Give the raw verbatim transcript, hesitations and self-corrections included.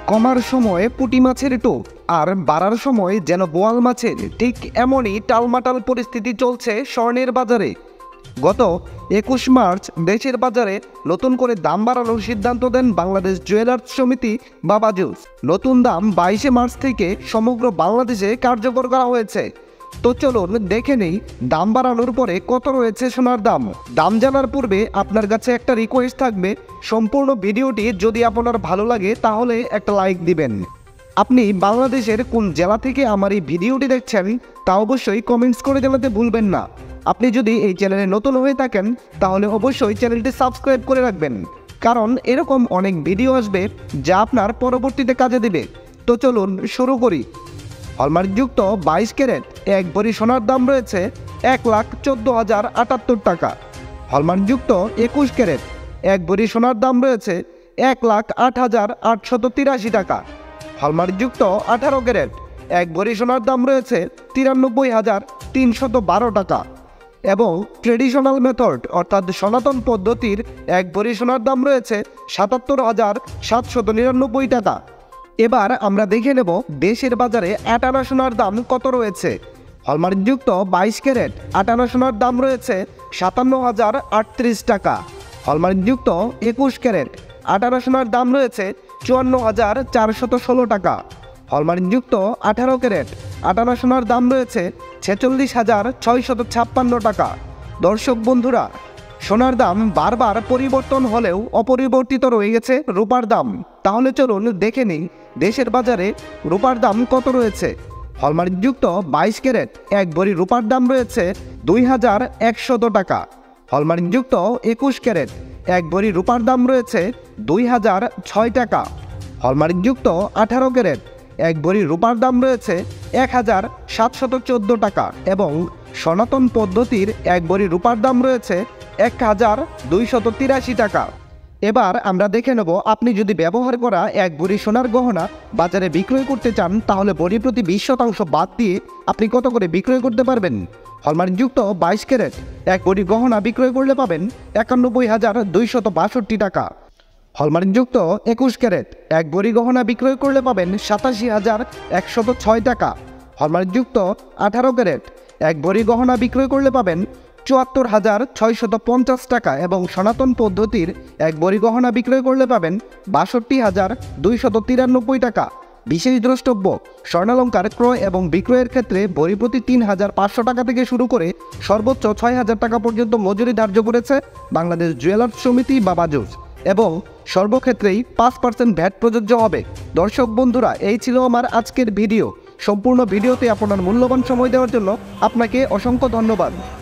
কমার সময় পুঁটি মাছের টোপ আর বাড়ার সময় যেন বোয়াল মাছের, ঠিক এমনই টালমাটাল পরিস্থিতি চলছে স্বর্ণের বাজারে। গত একুশ মার্চ দেশের বাজারে নতুন করে দাম বাড়ানোর সিদ্ধান্ত দেন বাংলাদেশ জুয়েলার্স সমিতি বা বাজুস। নতুন দাম বাইশে মার্চ থেকে সমগ্র বাংলাদেশে কার্যকর করা হয়েছে। তো চলুন দেখে নেই দাম বাড়ানোর পরে কত রয়েছে সোনার দাম। দাম জানার পূর্বে আপনার কাছে একটা রিকোয়েস্ট থাকবে, সম্পূর্ণ ভিডিওটি যদি আপনার ভালো লাগে তাহলে একটা লাইক দিবেন। আপনি বাংলাদেশের কোন জেলা থেকে আমার এই ভিডিওটি দেখছেন তা অবশ্যই কমেন্টস করে জানাতে ভুলবেন না। আপনি যদি এই চ্যানেলে নতুন হয়ে থাকেন তাহলে অবশ্যই চ্যানেলটি সাবস্ক্রাইব করে রাখবেন, কারণ এরকম অনেক ভিডিও আসবে যা আপনার পরবর্তীতে কাজে দেবে। তো চলুন শুরু করি। হলমার্কযুক্ত বাইশ ক্যারেট এক ভরি সোনার দাম রয়েছে এক লাখ চোদ্দ হাজার আটাত্তর টাকা। হলমার্কযুক্ত একুশ ক্যারেট এক ভরি সোনার দাম রয়েছে এক লাখ আট হাজার আটশত তিরাশি টাকা। হলমার্কযুক্ত আঠারো ক্যারেট এক ভরি সোনার দাম রয়েছে তিরানব্বই হাজার তিনশত বারো টাকা। এবং ট্রেডিশনাল মেথড অর্থাৎ সনাতন পদ্ধতির এক ভরি সোনার দাম রয়েছে সাতাত্তর হাজার সাতশত নিরানব্বই টাকা। এবার আমরা দেখে নেব দেশের বাজারে আট আনা সোনার দাম কত রয়েছে। হলমার্কযুক্ত বাইশ ক্যারেট আট আনা সোনার দাম রয়েছে সাতান্ন হাজার আটত্রিশ টাকা। হলমার্কযুক্ত একুশ ক্যারেট আট আনা সোনার দাম রয়েছে চুয়ান্ন হাজার চারশত ষোলো টাকা। হলমার্কযুক্ত আঠারো ক্যারেট আট আনা সোনার দাম রয়েছে ছেচল্লিশ হাজার ছয়শত ছাপ্পান্ন টাকা। দর্শক বন্ধুরা, সোনার দাম বারবার পরিবর্তন হলেও অপরিবর্তিত রয়ে গেছে রূপার দাম। তাহলে চলুন দেখে নিই দেশের বাজারে রূপার দাম কত রয়েছে। হলমার্কযুক্ত বাইশ ক্যারেট এক ভরি রূপার দাম রয়েছে দুই হাজার একশত টাকা। হলমার্কযুক্ত একুশ ক্যারেট এক ভরি রূপার দাম রয়েছে দুই হাজার ছয় টাকা। হলমার্কযুক্ত আঠারো ক্যারেট এক ভরি রূপার দাম রয়েছে এক হাজার সাতশত চোদ্দো টাকা। এবং সনাতন পদ্ধতির এক ভরি রূপার দাম রয়েছে এক হাজার দুইশত তিরাশি টাকা। এবার আমরা দেখে নেব আপনি যদি ব্যবহার করা এক ভরি সোনার গহনা বাজারে বিক্রয় করতে চান তাহলে ভরি প্রতি বিশ শতাংশ বাদ দিয়ে আপনি কত করে বিক্রয় করতে পারবেন। হলমার্কযুক্ত বাইশ ক্যারেট এক ভরি গহনা বিক্রয় করলে পাবেন একানব্বই হাজার দুইশত বাষট্টি টাকা। হলমার্কযুক্ত একুশ ক্যারেট এক ভরি গহনা বিক্রয় করলে পাবেন সাতাশি হাজার একশত ছয় টাকা। হলমার্কযুক্ত আঠারো ক্যারেট এক ভরি গহনা বিক্রয় করলে পাবেন চুয়াত্তর হাজার ছয়শত পঞ্চাশ টাকা। এবং সনাতন পদ্ধতির এক ভরি গহনা বিক্রয় করলে পাবেন বাষট্টি হাজার দুইশত তিরানব্বই টাকা। বিশেষ দ্রষ্টব্য, স্বর্ণালঙ্কার ক্রয় এবং বিক্রয়ের ক্ষেত্রে ভরি প্রতি তিন হাজার পাঁচশো টাকা থেকে শুরু করে সর্বোচ্চ ছয় হাজার টাকা পর্যন্ত মজুরি ধার্য করেছে বাংলাদেশ জুয়েলার্স সমিতি বা বাজুস, এবং সর্বক্ষেত্রেই পাঁচ পার্সেন্ট ভ্যাট প্রযোজ্য হবে। দর্শক বন্ধুরা, এই ছিল আমার আজকের ভিডিও। সম্পূর্ণ ভিডিওতে আপনার মূল্যবান সময় দেওয়ার জন্য আপনাকে অসংখ্য ধন্যবাদ।